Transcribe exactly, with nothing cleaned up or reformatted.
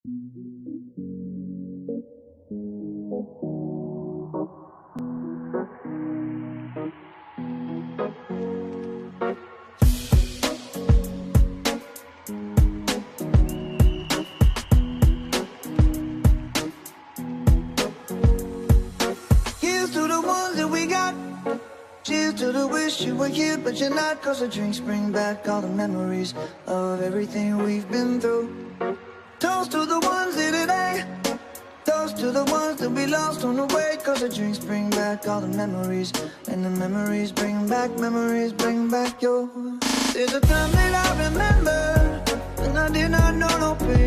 To the wish you were here, but you're not. Cause the drinks bring back all the memories of everything we've been through. Toast to the ones here today. Toast to the ones that we lost on the way. Cause the drinks bring back all the memories. And the memories bring back, memories bring back your. There's a time that I remember when I did not know no pain.